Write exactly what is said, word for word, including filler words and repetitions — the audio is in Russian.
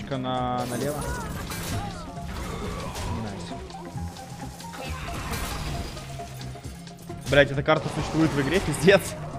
Улька на налево. Блять, эта карта существует в игре, пиздец.